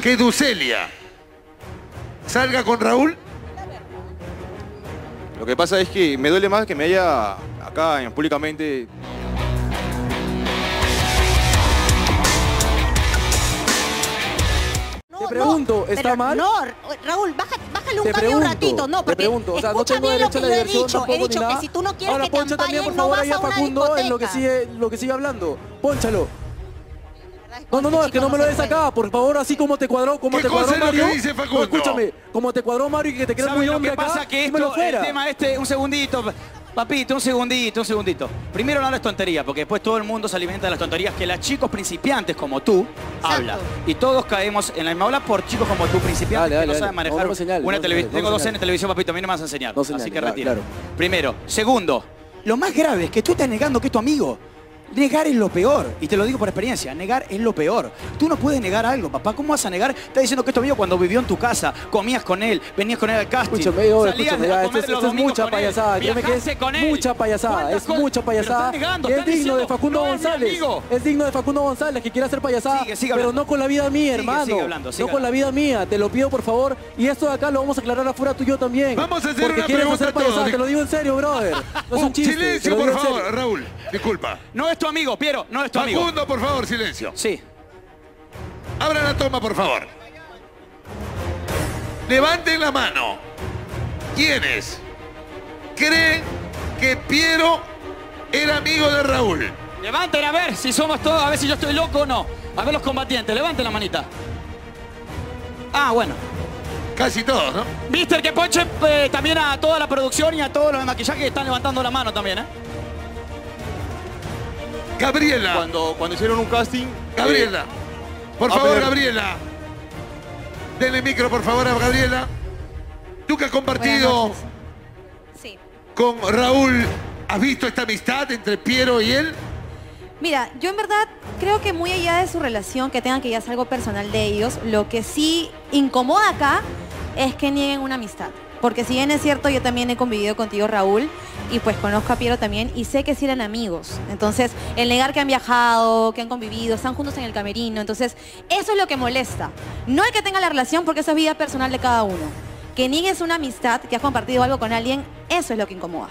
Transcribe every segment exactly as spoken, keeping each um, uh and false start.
que Ducelia salga con Raúl? Lo que pasa es que me duele más que me haya acá en, públicamente... Te pregunto, no, ¿está pero mal? No, Raúl, baja, bájale un Te cambio un pregunto, ratito. No, te porque pregunto, o sea, no escucha tengo bien lo derecho que a la yo he diversión dicho. tampoco He dicho ni nada. que si tú no quieres Ahora, que te poncha también, por ampallen, no favor, vas ahí a a una Facundo en lo que discoteca. sigue, lo que sigue hablando. Pónchalo. ¿Verdad? No, no, no, Este es que chico no me lo se des puede. acá, por favor, así como te cuadró, como ¿Qué te cosa cuadró es lo Mario. que dice Facundo? No, escúchame, como te cuadró Mario y que te creas muy ¿Sabes lo hombre que acá, pasa? Que dímelo esto, fuera. el tema este, un segundito, papito, un segundito, un segundito. Primero no hables tontería, porque después todo el mundo se alimenta de las tonterías que los chicos principiantes como tú hablan. Y todos caemos en la misma ola por chicos como tú, principiantes, Dale, dale, que no dale. saben manejar No, no señales, una no televisión. señales, Tengo no dos señales. en televisión, papito, a mí no me vas a enseñar. No así señales, que claro, retira. claro. Primero. Segundo, lo más grave es que tú estás negando que es tu amigo. Negar es lo peor, y te lo digo por experiencia, negar es lo peor. Tú no puedes negar algo, papá. ¿Cómo vas a negar? Estás diciendo que es tu amigo cuando vivió en tu casa, comías con él, venías con él al casting. Escúchame, yo, salías escúchame, a ya, comer esto, es- los esto es domingos mucha con él, payasada, créeme que viajaste es con él. mucha payasada, ¿Cuántas es cosas? mucha Pero payasada. estás negando, Y es estás digno diciendo, de Facundo no es mi González, amigo. es digno de Facundo González que quiere hacer payasada, Sigue, sigue pero hablando. no con la vida mía, Sigue, hermano, sigue hablando, sigue no con la vida mía, te lo pido por favor, y esto de acá lo vamos a aclarar afuera tú y yo también. Vamos a hacer porque una quieres pregunta hacer a todos. payasada, te lo digo en serio, brother, no es un Oh, chiste. te silencio, lo por digo en favor, serio. Raúl. Disculpa. No es tu amigo, Piero, no es tu amigo. Facundo, por favor, silencio. Sí. Abra la toma, por favor. Levanten la mano. ¿Quiénes creen que Piero era amigo de Raúl? Levanten a ver si somos todos, a ver si yo estoy loco o no. A ver los combatientes, levanten la manita. Ah, bueno. Casi todos, ¿no? Mister, que ponche eh, también a toda la producción y a todos los de maquillaje que están levantando la mano también, ¿eh? Gabriela. Cuando, cuando hicieron un casting... Gabriela. eh, Por a favor, ver. Gabriela. Denle micro, por favor, a Gabriela. Tú que has compartido Buenas noches. Sí. con Raúl, ¿has visto esta amistad entre Piero y él? Mira, yo en verdad creo que muy allá de su relación, que tengan que ya ser algo personal de ellos, lo que sí incomoda acá es que nieguen una amistad. Porque si bien es cierto, yo también he convivido contigo, Raúl, y pues conozco a Piero también, y sé que sí eran amigos. Entonces, el negar que han viajado, que han convivido, están juntos en el camerino, entonces, eso es lo que molesta. No el que tenga la relación, porque esa es vida personal de cada uno. Que niegues una amistad, que has compartido algo con alguien, eso es lo que incomoda.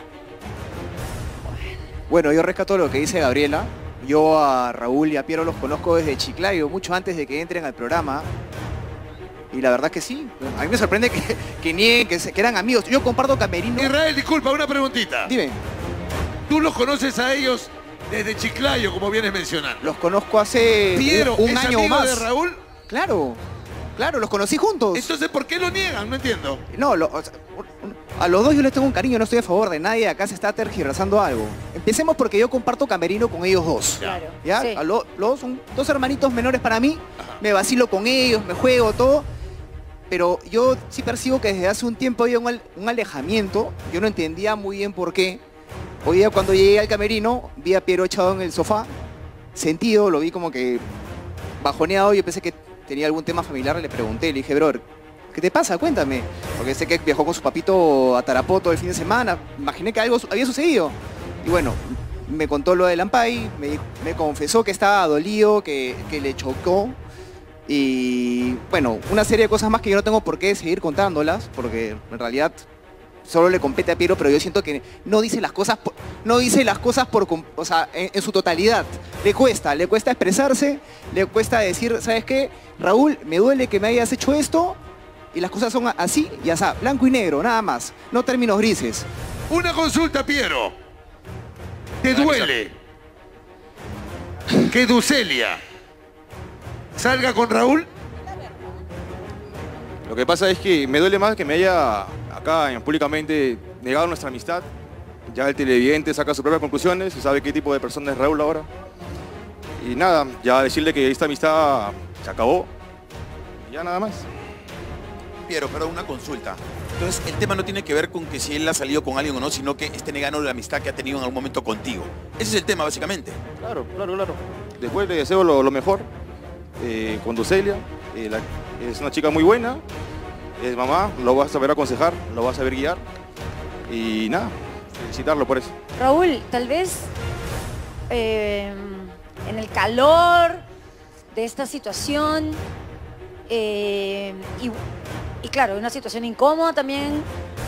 Bueno, yo rescato lo que dice Gabriela. Yo a Raúl y a Piero los conozco desde Chiclayo, mucho antes de que entren al programa. Y la verdad que sí. A mí me sorprende que, que nieguen que, se- que eran amigos. Yo comparto camerino. Israel, disculpa, una preguntita. Dime, Tú los conoces a ellos desde Chiclayo, como vienes mencionando. los conozco hace Piero, un, un ¿es año amigo más. de Raúl? Claro, claro, los conocí juntos. Entonces, ¿por qué lo niegan? No entiendo. No, lo- o sea, a los dos yo les tengo un cariño, no estoy a favor de nadie, acá se está tergiversando algo. Empecemos porque yo comparto camerino con ellos dos. Claro. ¿Ya? Sí. A lo- los dos son dos hermanitos menores para mí, me vacilo con ellos, me juego, todo. Pero yo sí percibo que desde hace un tiempo había un, al- un alejamiento, yo no entendía muy bien por qué. Hoy día cuando llegué al camerino, vi a Piero echado en el sofá, sentido, lo vi como que bajoneado, yo pensé que tenía algún tema familiar, le pregunté, le dije, brother, ¿qué te pasa? Cuéntame. Porque sé que viajó con su papito a Tarapoto el fin de semana, imaginé que algo su- había sucedido. Y bueno, me contó lo del Ampay, me, dijo- me confesó que estaba dolido, que, que le chocó. Y bueno, una serie de cosas más que yo no tengo por qué seguir contándolas, porque en realidad solo le compete a Piero, pero yo siento que no dice las cosas por, no dice las cosas por, com- o sea, en, en su totalidad. Le cuesta, le cuesta expresarse, le cuesta decir, ¿sabes qué? Raúl, me duele que me hayas hecho esto, y las cosas son así, ya está, blanco y negro, nada más, no términos grises. Una consulta, Piero. ¿Te duele que Ducelia salga con Raúl? Lo que pasa es que me duele más que me haya acá en, públicamente negado nuestra amistad. Ya el televidente saca sus propias conclusiones y sabe qué tipo de persona es Raúl ahora. Y nada, ya decirle que esta amistad se acabó. Y ya nada más. Piero, pero una consulta. Entonces, el tema no tiene que ver con que si él ha salido con alguien o no, sino que esté negando la amistad que ha tenido en algún momento contigo. Ese es el tema, básicamente. Claro, claro, claro. Después le deseo lo, lo mejor eh, con Ducelia. Eh, la- es una chica muy buena, es mamá, lo va a saber aconsejar, lo va a saber guiar. Y nada, felicitarlo por eso. Raúl, tal vez eh, en el calor de esta situación Eh, y, y claro, una situación incómoda también.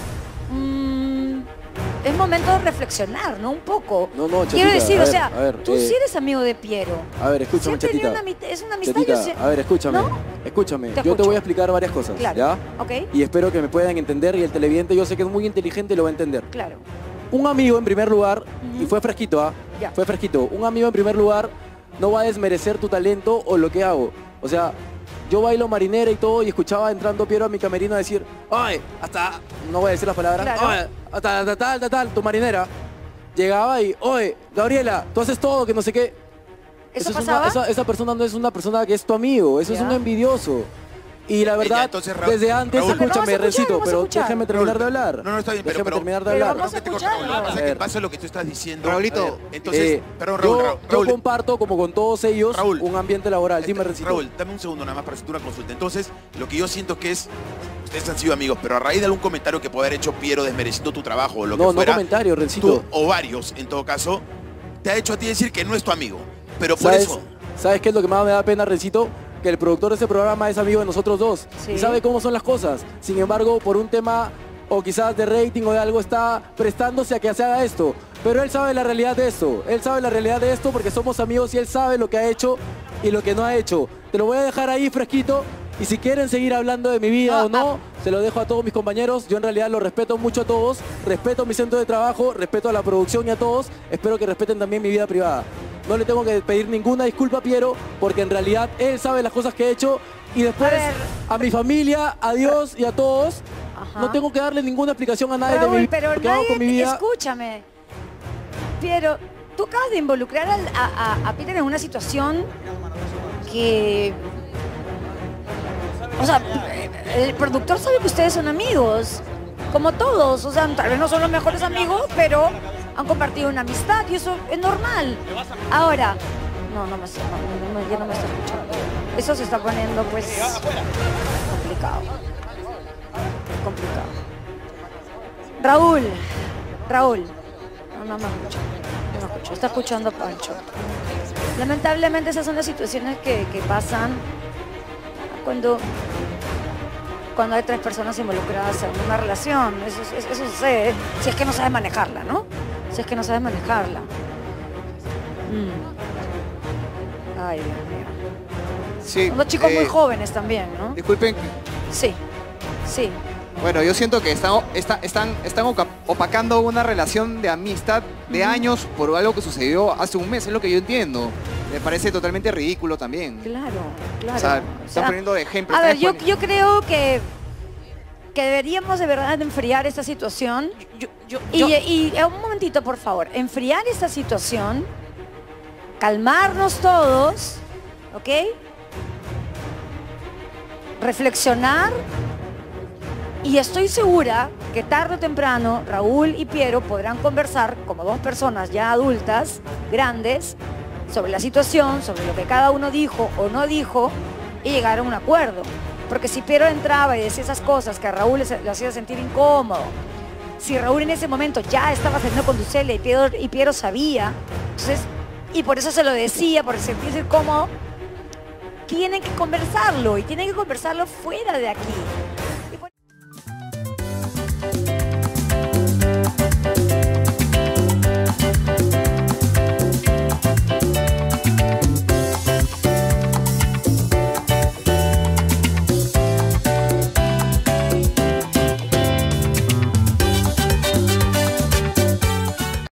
Mm, es momento de reflexionar, ¿no? Un poco. No, no, chatita, Quiero decir, a o ver, sea, a ver, tú eh, sí eres amigo de Piero. A ver, escúchame, Sí han tenido chatita. una ami- es una amistad, Chatita, yo sé- a ver, escúchame. ¿No? Escúchame. Te Yo te escucho. voy a explicar varias cosas, Claro. ¿ya? Ok. Y espero que me puedan entender y el televidente yo sé que es muy inteligente y lo va a entender. Claro. Un amigo en primer lugar, y Ujú. fue fresquito, ¿ah? Ya. Fue fresquito. Un amigo en primer lugar no va a desmerecer tu talento o lo que hago. O sea, yo bailo marinera y todo y escuchaba entrando Piero a mi camerino a decir, ¡ay! Hasta, no voy a decir las palabras, Claro. "Oye, hasta, hasta tal, tal, tal, tu marinera". Llegaba y, oye, Gabriela, tú haces todo, que no sé qué. ¿Eso es una- pasaba? esa, esa persona no es una persona que es tu amigo, eso es Ya. un envidioso. Y la Ya, verdad, entonces, Raúl- desde antes, Raúl- Pero vamos a escúchame, escuchar, Rencito, vamos a pero escuchar. déjame terminar de Raúl, hablar. no, no, está bien, pero- Déjame pero- terminar de pero hablar. vamos a Perdón que te corte, escuchar, Raúl. Lo que pasa es a que ver. pasa lo que tú estás diciendo. Raulito, A ver, entonces, Eh, perdón, Raúl, yo, Raúl, yo Raúl, comparto, como con todos ellos, Raúl, un ambiente laboral. Dime, este, Rencito. Raúl, dame un segundo nada más para hacer una consulta. Entonces, lo que yo siento que es, ustedes han sido amigos, pero a raíz de algún comentario que puede haber hecho Piero desmereciendo tu trabajo o lo no, que fuera, no comentario, Rencito. tú, o varios en todo caso, te ha hecho a ti decir que no es tu amigo. Pero por ¿Sabes, eso, ¿Sabes qué es lo que más me da pena, Rencito? Que el productor de ese programa es amigo de nosotros dos. Sí. Y sabe cómo son las cosas. Sin embargo, por un tema o quizás de rating o de algo está prestándose a que se haga esto. Pero él sabe la realidad de esto. Él sabe la realidad de esto porque somos amigos y él sabe lo que ha hecho y lo que no ha hecho. Te lo voy a dejar ahí fresquito. Y si quieren seguir hablando de mi vida No, o no, se lo dejo a todos mis compañeros. Yo en realidad los respeto mucho a todos. Respeto mi centro de trabajo, respeto a la producción y a todos. Espero que respeten también mi vida privada. No le tengo que pedir ninguna disculpa a Piero, porque en realidad él sabe las cosas que he hecho. Y después, A ver. a, mi familia, a Dios y a todos, Ajá. no tengo que darle ninguna explicación a nadie de mi Raúl, vida, pero lo que hago nadie, con mi vida. escúchame. Piero, tú acabas de involucrar al- a, a, a Peter en una situación que... O sea, el productor sabe que ustedes son amigos, como todos. O sea, tal vez no son los mejores amigos, pero han compartido una amistad y eso es normal. Ahora, no, no me está, no, no, no, ya no me está escuchando. Eso se está poniendo, pues, complicado. Complicado. Raúl, Raúl. No, no me escucha. No me escucha. Está escuchando a Pancho. Lamentablemente esas son las situaciones que, que pasan cuando, cuando hay tres personas involucradas en una relación. Eso, eso, eso sucede si es que no sabes manejarla, ¿no? Si es que no sabes manejarla. Mm. Ay, Dios mío. Sí, Son dos chicos muy eh, jóvenes también, ¿no? Disculpen, Sí, sí. bueno, yo siento que están, está- están, están oca- opacando una relación de amistad de años por algo que sucedió hace un mes, es lo que yo entiendo. Me parece totalmente ridículo también. Claro, claro. O sea, O están sea, poniendo de ejemplo. A están ver, yo, exponiendo- yo creo que, que deberíamos de verdad enfriar esta situación. Yo, yo, Y, yo- y, eh, un momentito, por favor. Enfriar esta situación, calmarnos todos, ¿ok? Reflexionar. Y estoy segura que tarde o temprano Raúl y Piero podrán conversar como dos personas ya adultas, grandes, sobre la situación, sobre lo que cada uno dijo o no dijo y llegar a un acuerdo. Porque si Piero entraba y decía esas cosas que a Raúl le, le hacía sentir incómodo, si Raúl en ese momento ya estaba saliendo con Ducela y Piero, y Piero sabía, entonces, y por eso se lo decía, por sentirse incómodo, tienen que conversarlo y tienen que conversarlo fuera de aquí.